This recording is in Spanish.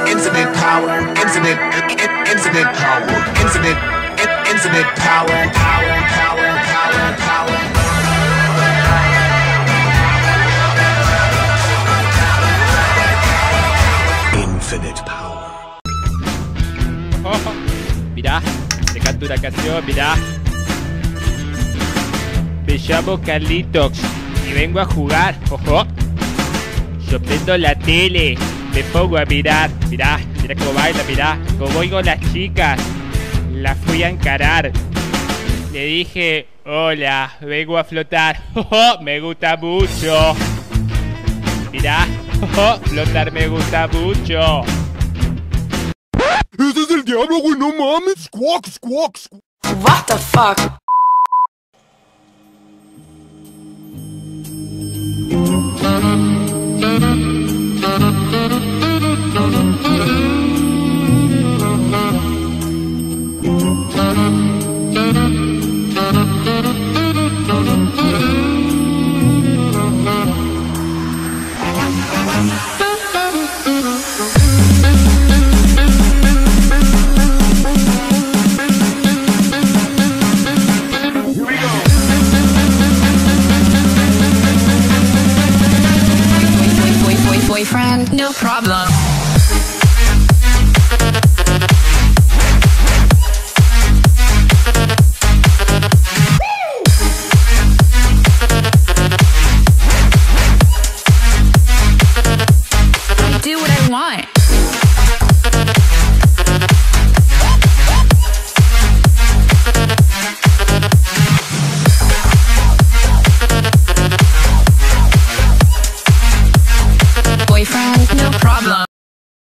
infinite power, infinite power, infinite power, power. Infinite power. Oh, mirá, te canto una canción, mirá. Me llamo Carlitos y vengo a jugar. Ojo. Yo prendo la tele, me pongo a mirar. Mirá cómo baila, mirá. Como oigo las chicas, las fui a encarar. Le dije, hola, vengo a flotar. Ojo, me gusta mucho. Mirá, ojo, flotar me gusta mucho. ¡Ese es el diablo, güey! ¡No mames! ¡Squawk, squawk, squawk! What the fuck? Boyfriend, no problem. I do what I want.